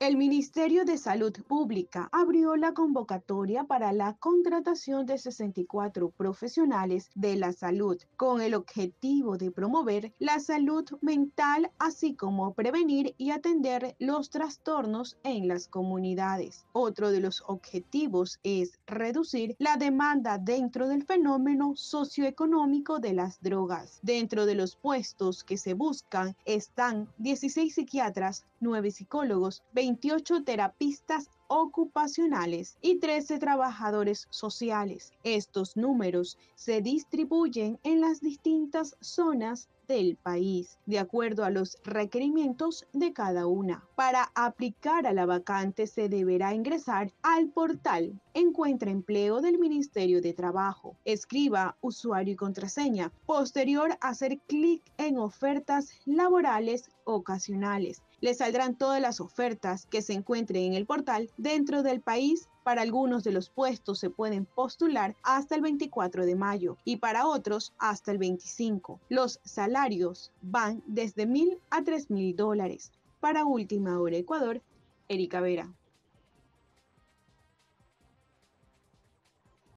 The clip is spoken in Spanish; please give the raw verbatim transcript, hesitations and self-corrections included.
El Ministerio de Salud Pública abrió la convocatoria para la contratación de sesenta y cuatro profesionales de la salud con el objetivo de promover la salud mental, así como prevenir y atender los trastornos en las comunidades. Otro de los objetivos es reducir la demanda dentro del fenómeno socioeconómico de las drogas. Dentro de los puestos que se buscan están dieciséis psiquiatras, nueve psicólogos, veintiocho terapistas ocupacionales y trece trabajadores sociales. Estos números se distribuyen en las distintas zonas del país, de acuerdo a los requerimientos de cada una. Para aplicar a la vacante se deberá ingresar al portal Encuentra Empleo del Ministerio de Trabajo. Escriba usuario y contraseña. Posterior, hacer clic en ofertas laborales ocasionales. Le saldrán todas las ofertas que se encuentren en el portal dentro del país. Para algunos de los puestos se pueden postular hasta el veinticuatro de mayo y para otros hasta el veinticinco. Los salarios van desde mil a tres mil dólares. Para Última Hora Ecuador, Erika Vera.